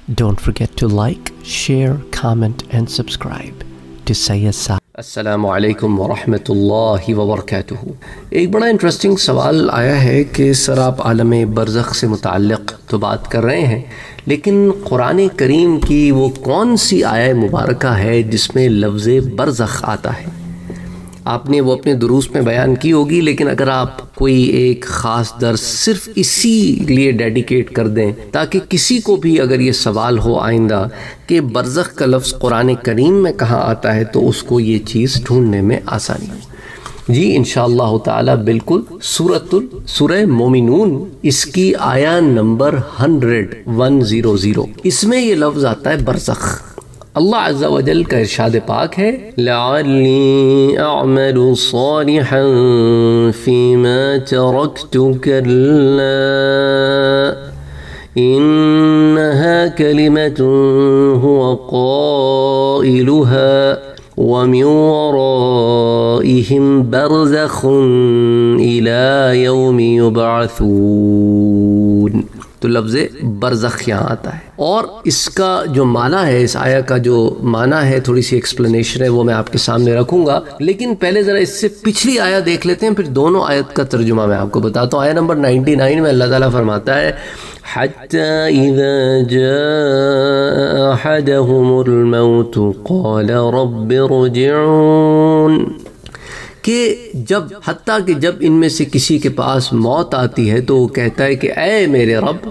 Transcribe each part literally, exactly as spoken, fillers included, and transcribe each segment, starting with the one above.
Don't forget to like, share, comment and subscribe to Sayyid Saqib. السلام علیکم ورحمۃ اللہ وبرکاتہ۔ ایک بڑا انٹرسٹنگ سوال آیا ہے کہ سر آپ عالم برزخ سے متعلق تو بات کر رہے ہیں، لیکن قرآن کریم کی وہ کون سی آیہ مبارکہ ہے جس میں لفظ برزخ آتا ہے؟ آپ نے وہ اپنے دروس میں بیان کی ہوگی، لیکن اگر آپ کوئی ایک خاص درس صرف اسی لیے ڈیڈیکیٹ کر دیں تاکہ کسی کو بھی اگر یہ سوال ہو آئندہ کہ برزخ کا لفظ قرآن کریم میں کہاں آتا ہے تو اس کو یہ چیز ڈھونڈنے میں آسانی ہو۔ جی انشاءاللہ تعالی بالکل سورۃ سورہ مومنون اس کی آیہ نمبر ہنڈریڈ ون زیرو زیرو اس میں یہ لفظ آتا ہے برزخ۔ اللہ عز و جل کا ارشاد پاک ہے لعلی اعمل صالحا فیما ترکت کلا انہا کلمت هو قائلها ومن ورائهم برزخ الى یوم یبعثون۔ تو لفظ برزخ یہاں آتا ہے، اور اس کا جو معنی ہے، اس آیہ کا جو معنی ہے، تھوڑی سی ایکسپلینیشن ہے، وہ میں آپ کے سامنے رکھوں گا، لیکن پہلے ذرا اس سے پچھلی آیہ دیکھ لیتے ہیں، پھر دونوں آیت کا ترجمہ میں آپ کو بتاتا ہوں۔ آیہ نمبر نائنٹی نائن میں اللہ تعالیٰ فرماتا ہے حَتَّى إِذَا جَاءَ أَحَدَهُمُ الْمَوْتُ قَالَ رَبِّ ارْجِعُونِ، کہ جب حتیٰ کہ جب ان میں سے کسی کے پاس موت آتی ہے تو وہ کہتا ہے کہ اے میرے رب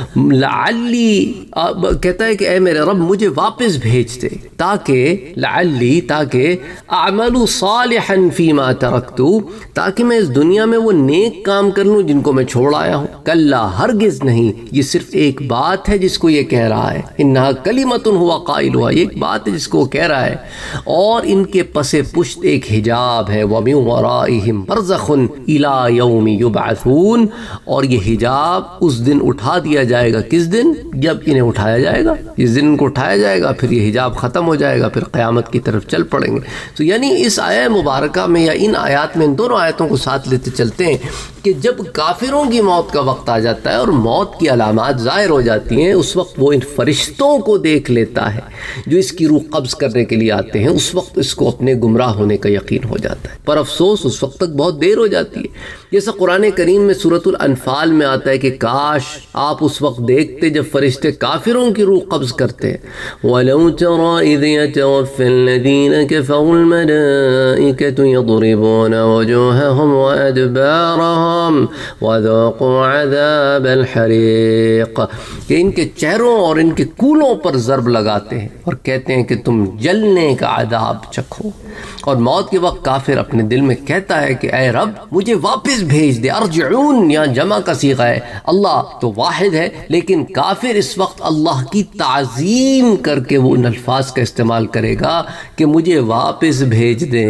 لعلی کہتا ہے کہ اے میرے رب مجھے واپس بھیج دے تاکہ لعلی تاکہ اعمل صالحا فیما ترکت، تاکہ میں اس دنیا میں وہ نیک کام کر لوں جن کو میں چھوڑ آیا ہوں۔ کلا ہرگز نہیں، یہ صرف ایک بات ہے جس کو یہ کہہ رہا ہے، انہا کلمۃ ہوا قائلها، یہ ایک بات ہے جس کو وہ کہہ رہا ہے، اور ان کے پس پشت ایک حجاب ہے، وَمِن وَرَائِهِمْ بَرْزَخٌ إِلَى يَوْمِ يُبْعَثُونَ، اور یہ حجاب اس دن اٹھا دیا جائے گا۔ کس دن؟ جب انہیں اٹھایا جائے گا، جس دن ان کو اٹھایا جائے گا پھر یہ حجاب ختم ہو جائے گا، پھر قیامت کی طرف چل پڑیں گے۔ تو یعنی اس آیہ مبارکہ میں یا ان آیات میں ان دونوں آیتوں کو ساتھ لیتے چلتے ہیں کہ جب کافروں کی موت کا وقت آ جاتا ہے اور موت کی علامات ظاہر ہو جاتی ہیں، اس وقت وہ ان فرشتوں کو دیکھ لیتا ہے جو اس کی روح قبض کرنے کے لیے آتے ہیں، اس وقت اس کو اپنے گمراہ ہونے کا یقین ہو جاتا ہے، پر افسوس اس وقت تک بہت دیر ہو جاتی ہے۔ جیسا قرآن کریم میں سورۃ الانفال میں آتا ہے کہ کاش آپ اس وقت دیکھتے جب فرشتے کافروں کی روح قبض کرتے ہیں۔ وَلَوْ تَرَى إِذْ يَتَوَفَّى الَّذِينَ كَفَرُوا الْمَلَائِكَةُ يَضْرِبُونَ وُجُوهَهُمْ وَأَدْبَارَهُمْ وَذُوقُوا عَذَابَ الْحَرِيقِ، کہ ان کے چہروں اور ان کے کولوں پر ضرب لگاتے ہیں اور کہتے ہیں کہ تم جلنے کا عذاب چکھو، اور موت کے وقت کافر اپنے دل میں کہتا ہے کہ اے رب مجھے واپس بھیج دے۔ ارجعون یہاں جمع کا صیغہ ہے، اللہ تو واحد ہے، لیکن کافر اس وقت اللہ کی تعظیم کر کے وہ ان الفاظ کا استعمال کرے گا کہ مجھے واپس بھیج دے،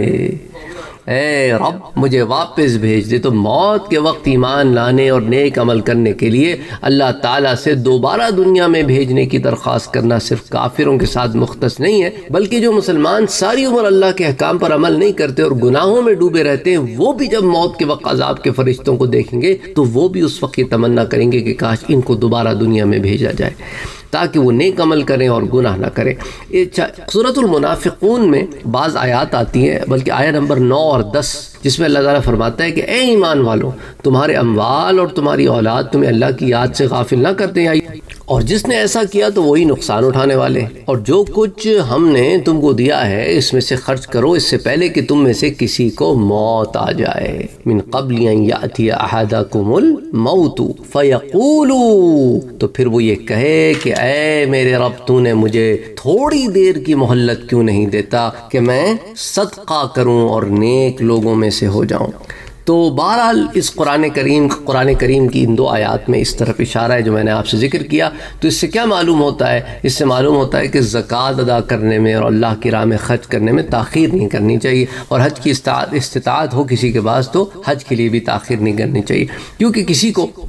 اے رب مجھے واپس بھیج دے۔ تو موت کے وقت ایمان لانے اور نیک عمل کرنے کے لیے اللہ تعالیٰ سے دوبارہ دنیا میں بھیجنے کی درخواست کرنا صرف کافروں کے ساتھ مختص نہیں ہے، بلکہ جو مسلمان ساری عمر اللہ کے احکام پر عمل نہیں کرتے اور گناہوں میں ڈوبے رہتے ہیں، وہ بھی جب موت کے وقت عذاب کے فرشتوں کو دیکھیں گے تو وہ بھی اس وقت یہ تمنا کریں گے کہ کاش ان کو دوبارہ دنیا میں بھیجا جائے تاکہ وہ نیک عمل کریں اور گناہ نہ کریں۔ سورۃ المنافقون میں بعض آیات آتی ہیں، بلکہ آیہ نمبر نو اور دس، جس میں اللہ تعالیٰ فرماتا ہے کہ اے ایمان والو تمہارے اموال اور تمہاری اولاد تمہیں اللہ کی یاد سے غافل نہ کرتے ہیں، اور جس نے ایسا کیا تو وہی نقصان اٹھانے والے ہیں، اور جو کچھ ہم نے تم کو دیا ہے اس میں سے خرچ کرو اس سے پہلے کہ تم میں سے کسی کو موت آ جائے، من قبل ان یأتی احدکم الموت فیقولوا، تو پھر وہ یہ کہے کہ اے میرے رب تو نے مجھے تھوڑی دیر کی مہلت کیوں نہیں دیتا کہ میں صدقہ کروں اور نیک لوگوں میں سے ہو جاؤں۔ تو بہرحال اس قرآن کریم قرآن کریم کی ان دو آیات میں اس طرف اشارہ ہے جو میں نے آپ سے ذکر کیا۔ تو اس سے کیا معلوم ہوتا ہے؟ اس سے معلوم ہوتا ہے کہ زکوٰۃ ادا کرنے میں اور اللہ کی راہ میں خرچ کرنے میں تاخیر نہیں کرنی چاہیے، اور حج کی استطاعت استطاعت ہو کسی کے پاس تو حج کے لیے بھی تاخیر نہیں کرنی چاہیے، کیونکہ کسی کو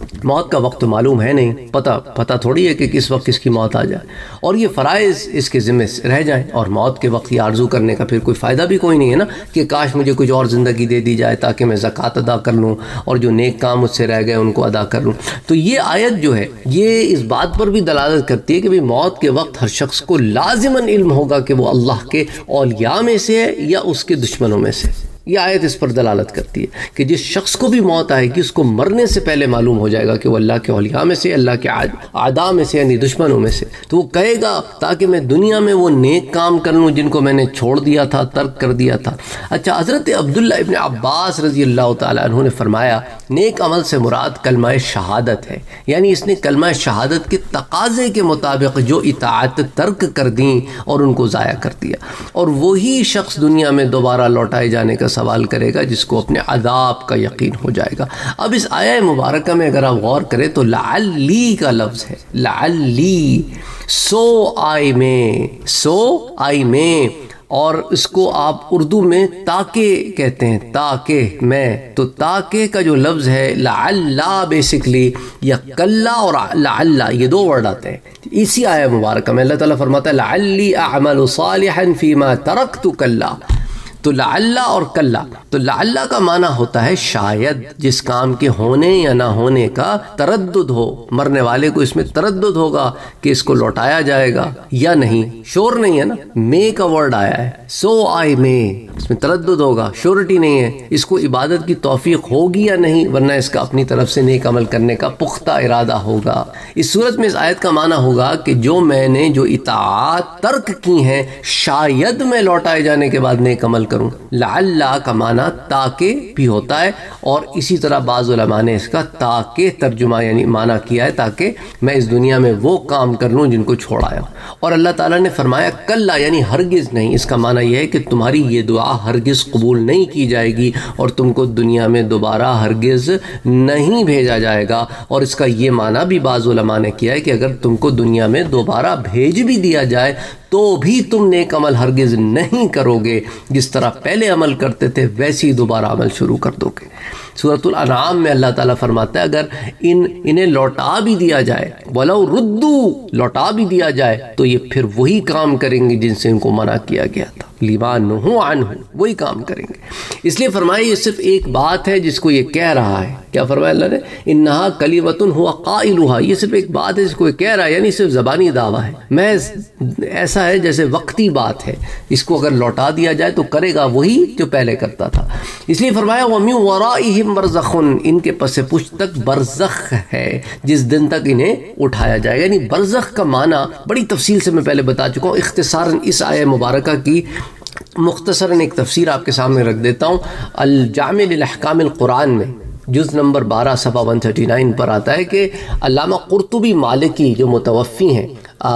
موت کا وقت تو معلوم ہے نہیں، پتہ پتہ تھوڑی ہے کہ کس وقت کس کی موت آ جائے، اور یہ فرائض اس کے ذمہ رہ جائیں، اور موت کے وقت یہ آرزو کرنے کا پھر کوئی فائدہ بھی کوئی نہیں ہے نا کہ کاش مجھے کچھ اور زندگی دے دی جائے تاکہ میں زکوٰۃ ادا کر لوں اور جو نیک کام مجھ سے رہ گئے ان کو ادا کر لوں۔ تو یہ آیت جو ہے یہ اس بات پر بھی دلالت کرتی ہے کہ بھی موت کے وقت ہر شخص کو لازماً علم ہوگا کہ وہ اللہ کے اولیاء میں سے ہے یا اس کے دشمنوں میں سے۔ یہ آیت اس پر دلالت کرتی ہے کہ جس شخص کو بھی موت آئے گی اس کو مرنے سے پہلے معلوم ہو جائے گا کہ وہ اللہ کے اولیاء میں سے، اللہ کے اعداء میں سے، یعنی دشمنوں میں سے۔ تو وہ کہے گا تاکہ میں دنیا میں وہ نیک کام کر لوں جن کو میں نے چھوڑ دیا تھا، ترک کر دیا تھا۔ اچھا، حضرت عبداللہ ابن عباس رضی اللہ تعالیٰ عنہ نے فرمایا نیک عمل سے مراد کلمہ شہادت ہے، یعنی اس نے کلمہ شہادت کے تقاضے کے مطابق جو اطاعت ترک کر دیں اور ان کو ضائع کر دیا، اور وہی شخص دنیا میں دوبارہ لوٹائے جانے کا سوال کرے گا جس کو اپنے عذاب کا یقین ہو جائے گا۔ اب اس آیہ مبارکہ میں اگر آپ غور کریں تو لعلی کا لفظ ہے، لعلی، سو آئی میں، سو آئی میں، اور اس کو آپ اردو میں تاکہ کہتے ہیں، تاکہ میں، تو تاکہ کا جو لفظ ہے لعلا بیسکلی یا کلا اور لعلا یہ دو ورڈ آتے ہیں اسی آیہ مبارکہ میں۔ اللہ تعالیٰ فرماتا ہے لعلی اعمل صالحا فیما ترکت کلا، تو لعلہ اور کلا، تو لعلہ کا معنی ہوتا ہے شاید، جس کام کے ہونے یا نہ ہونے کا تردد ہو، مرنے والے کو اس میں تردد ہوگا کہ اس کو لوٹایا جائے گا یا نہیں، شور نہیں ہے نا، میں کا ورڈ آیا ہے، سو آئی میں، اس میں تردد ہوگا، شورٹی نہیں ہے، اس کو عبادت کی توفیق ہوگی یا نہیں، ورنہ اس کا اپنی طرف سے نیک عمل کرنے کا پختہ ارادہ ہوگا۔ اس صورت میں اس آیت کا معنی ہوگا کہ جو میں نے جو اطاعات ترک کی ہیں شاید میں لوٹائے جانے کے بعد نیک عمل کروں۔ لعلہ کا معنی تاکہ بھی ہوتا ہے، اور اسی طرح بعض علماء نے اس کا تاکہ ترجمہ یعنی معنی کیا ہے تاکہ میں اس دنیا میں وہ کام کر لوں جن کو چھوڑایا۔ اور اللہ تعالیٰ نے فرمایا کلا یعنی ہرگز نہیں، اس کا معنی یہ ہے کہ تمہاری یہ دعا ہرگز قبول نہیں کی جائے گی اور تم کو دنیا میں دوبارہ ہرگز نہیں بھیجا جائے گا۔ اور اس کا یہ معنی بھی بعض علماء نے کیا ہے کہ اگر تم کو دنیا میں دوبارہ بھیج بھی دیا جائے تو بھی تم نیک عمل ہرگز نہیں کرو گے، جس طرح پہلے عمل کرتے تھے ویسے ہی دوبارہ عمل شروع کر دو گے۔ سورۃ الانعام میں اللہ تعالیٰ فرماتا ہے اگر ان انہیں لوٹا بھی دیا جائے، وَلَوْ رُدُّوا، لوٹا بھی دیا جائے تو یہ پھر وہی کام کریں گے جن سے ان کو منع کیا گیا تھا، لِمَا نُهُوا عَنْهُ، وہی کام کریں گے۔ اس لیے فرمایا یہ صرف ایک بات ہے جس کو یہ کہہ رہا ہے، کیا فرمایا اللہ نے؟ إِنَّهَا كَلِمَةٌ هُوَ قَائِلُهَا، یہ صرف ایک بات ہے جس کو یہ کہہ رہا ہے، یعنی صرف زبانی دعویٰ ہے، محض ایسا ہے جیسے وقتی بات ہے، اس کو اگر لوٹا دیا جائے تو کرے گا وہی جو پہلے کرتا تھا۔ اس لیے فرمایا وَمِن وَرَائِهِمْ بَرْزَخٌ، ان کے پس پشت تک برزخ ہے جس دن تک انہیں اٹھایا جائے گا۔ یعنی برزخ کا معنی بڑی تفصیل سے میں پہلے بتا چکا ہوں، اختصاراً اس آیہ مبارکہ کی مختصراً ایک تفسیر آپ کے سامنے رکھ دیتا ہوں۔ الجامع للاحکام القرآن میں جز نمبر بارہ صفحہ ایک سو انتیس پر آتا ہے کہ علامہ قرطبی مالکی جو متوفی ہیں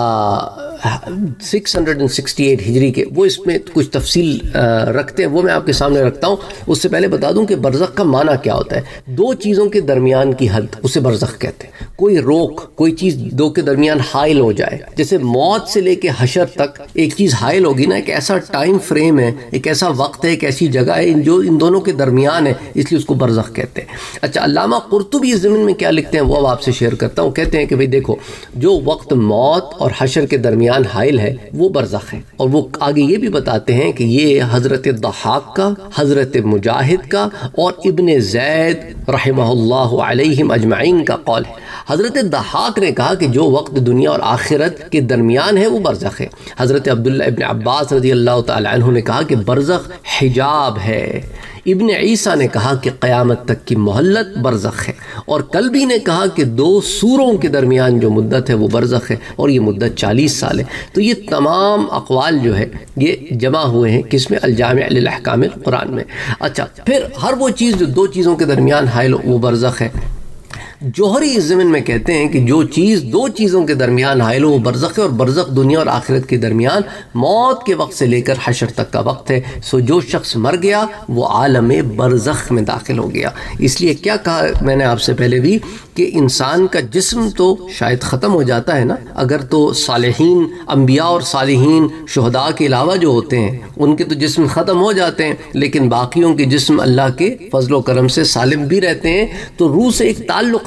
six hundred and sixty eight ہجری کے، وہ اس میں کچھ تفصیل رکھتے ہیں، وہ میں آپ کے سامنے رکھتا ہوں۔ اس سے پہلے بتا دوں کہ برزخ کا معنی کیا ہوتا ہے۔ دو چیزوں کے درمیان کی حد اسے برزخ کہتے ہیں۔ کوئی روک، کوئی چیز دو کے درمیان حائل ہو جائے، جیسے موت سے لے کے حشر تک ایک چیز حائل ہوگی نا، ایک ایسا ٹائم فریم ہے، ایک ایسا وقت ہے، ایک ایسی جگہ ہے جو ان دونوں کے درمیان ہے، اس لیے اس کو برزخ کہتے ہیں۔ اچھا، علامہ قرطبی اس ضمن میں کیا لکھتے ہیں وہ اب آپ سے شیئر کرتا ہوں۔ کہتے ہیں کہ بھئی دیکھو، جو وقت موت اور حشر کے درمیان حائل ہے وہ برزخ ہے، اور وہ آگے یہ بھی بتاتے ہیں کہ یہ حضرت ضحاک کا، حضرت مجاہد کا اور ابن زید رحمہ اللہ علیہم اجمعین کا قول ہے۔ حضرت ضحاک نے کہا کہ جو وقت دنیا اور آخرت کے درمیان ہے وہ برزخ ہے۔ حضرت عبداللہ ابن عباس رضی اللہ تعالی عنہ نے کہا کہ برزخ حجاب ہے۔ ابن عیسیٰ نے کہا کہ قیامت تک کی مہلت برزخ ہے، اور کلبی نے کہا کہ دو سوروں کے درمیان جو مدت ہے وہ برزخ ہے، اور یہ مدت چالیس سال ہے۔ تو یہ تمام اقوال جو ہے یہ جمع ہوئے ہیں کس میں؟ الجامع للاحکام القرآن میں۔ اچھا، پھر ہر وہ چیز جو دو چیزوں کے درمیان حائل ہو وہ برزخ ہے۔ جوہری اس ضمن میں کہتے ہیں کہ جو چیز دو چیزوں کے درمیان حائل ہو وہ برزخ ہے، اور برزخ دنیا اور آخرت کے درمیان موت کے وقت سے لے کر حشر تک کا وقت ہے۔ سو جو شخص مر گیا وہ عالم برزخ میں داخل ہو گیا۔ اس لیے کیا کہا میں نے آپ سے پہلے بھی کہ انسان کا جسم تو شاید ختم ہو جاتا ہے نا، اگر تو صالحین، انبیاء اور صالحین، شہداء کے علاوہ جو ہوتے ہیں ان کے تو جسم ختم ہو جاتے ہیں، لیکن باقیوں کے جسم اللہ کے فضل و کرم سے سالم بھی رہتے ہیں۔ تو روح سے ایک تعلق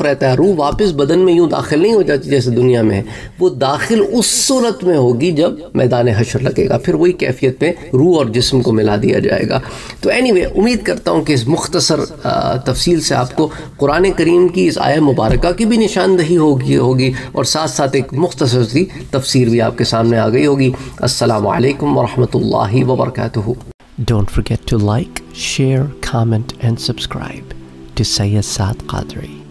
رہتا ہے. روح واپس بدن میں یوں داخل نہیں ہو جاتی جیسے دنیا میں ہے, وہ داخل اس صورت میں ہوگی جب میدان حشر لگے گا, پھر وہی کیفیت پہ روح اور جسم کو ملا دیا جائے گا. تو اینی وے امید کرتا ہوں کہ اس مختصر تفصیل سے آپ کو قرآن کریم کی اس آیہ مبارکہ کی بھی نشاندہی ہوگی ہوگی اور ساتھ ساتھ ایک مختصر سی تفسیر بھی آپ کے سامنے آ گئی ہوگی. السلام علیکم ورحمۃ اللہ وبرکاتہ. Don't forget to like, share, comment and subscribe to Sayyid Saad Qadri.